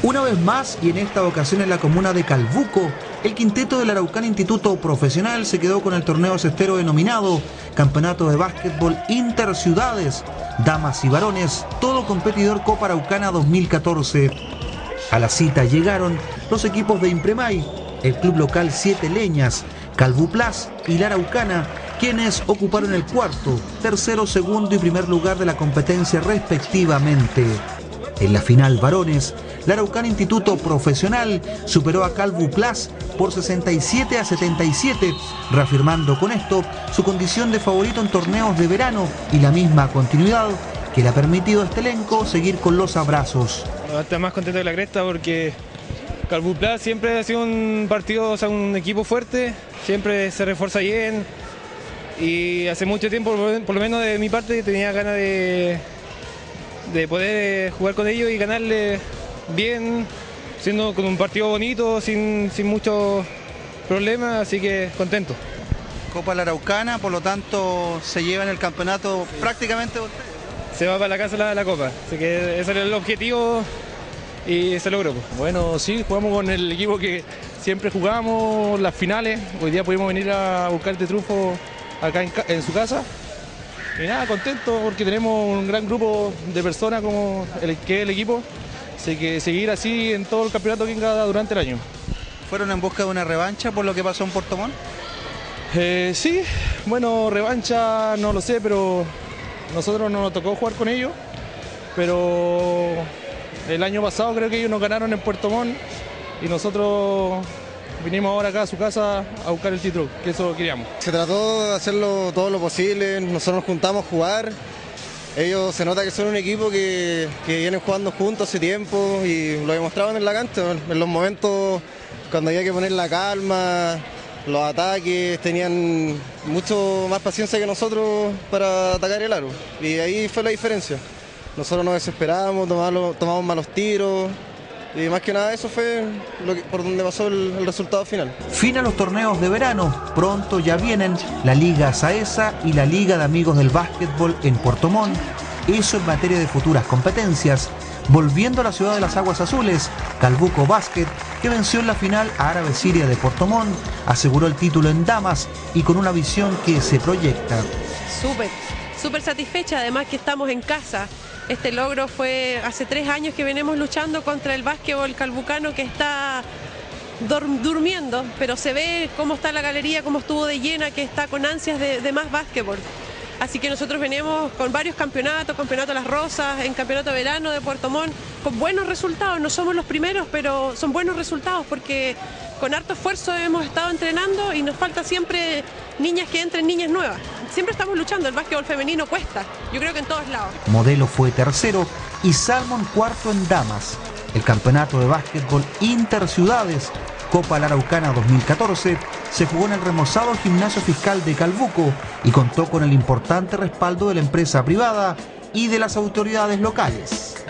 Una vez más, y en esta ocasión en la comuna de Calbuco, el quinteto del Araucana Instituto Profesional se quedó con el torneo cestero denominado Campeonato de Básquetbol Interciudades, Damas y Varones, todo competidor Copa Araucana 2014. A la cita llegaron los equipos de Impremay, el club local Siete Leñas, Calbuplas y la Araucana, quienes ocuparon el cuarto, tercero, segundo y primer lugar de la competencia respectivamente. En la final varones, la Araucana Instituto Profesional superó a Calbuplas por 67-77, reafirmando con esto su condición de favorito en torneos de verano y la misma continuidad que le ha permitido a este elenco seguir con los abrazos. Estoy más contento de la cresta porque Calbuplas siempre ha sido un partido, un equipo fuerte, siempre se refuerza bien y hace mucho tiempo, por lo menos de mi parte, tenía ganas de poder jugar con ellos y ganarle bien, siendo con un partido bonito, sin muchos problemas, así que contento. Copa La Araucana, por lo tanto se lleva en el campeonato prácticamente usted. Se va para la casa la copa, así que ese era el objetivo y se logró. Bueno, sí, jugamos con el equipo que siempre jugamos las finales. Hoy día pudimos venir a buscar este triunfo acá en su casa. Y nada, contento porque tenemos un gran grupo de personas como el que es el equipo. Así que seguir así en todo el campeonato que venga durante el año. ¿Fueron en busca de una revancha por lo que pasó en Puerto Montt? Sí, bueno, revancha no lo sé, pero nosotros no nos tocó jugar con ellos. Pero el año pasado creo que ellos nos ganaron en Puerto Montt y nosotros vinimos ahora acá a su casa a buscar el título, que eso queríamos. Se trató de hacerlo todo lo posible, nosotros nos juntamos a jugar. Ellos se nota que son un equipo que vienen jugando juntos hace tiempo y lo demostraban en la cancha, en los momentos cuando había que poner la calma, los ataques, tenían mucho más paciencia que nosotros para atacar el aro y ahí fue la diferencia. Nosotros nos desesperamos, tomamos malos tiros y más que nada eso fue por donde pasó el resultado final. Fin a los torneos de verano, pronto ya vienen la Liga Saesa y la Liga de Amigos del Básquetbol en Puerto Montt. Eso en materia de futuras competencias. Volviendo a la ciudad de las Aguas Azules, Calbuco Básquet, que venció en la final a Árabe Siria de Puerto Montt, aseguró el título en damas y con una visión que se proyecta. Súper satisfecha, además que estamos en casa. Este logro fue hace 3 años que venimos luchando contra el básquetbol calbucano que está durmiendo, pero se ve cómo está la galería, cómo estuvo de llena, que está con ansias de más básquetbol. Así que nosotros venimos con varios campeonatos, Campeonato Las Rosas, en Campeonato de Verano de Puerto Montt, con buenos resultados. No somos los primeros, pero son buenos resultados porque con harto esfuerzo hemos estado entrenando y nos falta siempre niñas que entren, niñas nuevas. Siempre estamos luchando, el básquetbol femenino cuesta, yo creo que en todos lados. Modelo fue tercero y Salmon cuarto en damas. El campeonato de básquetbol Interciudades, Copa La Araucana 2014, se jugó en el remozado Gimnasio Fiscal de Calbuco y contó con el importante respaldo de la empresa privada y de las autoridades locales.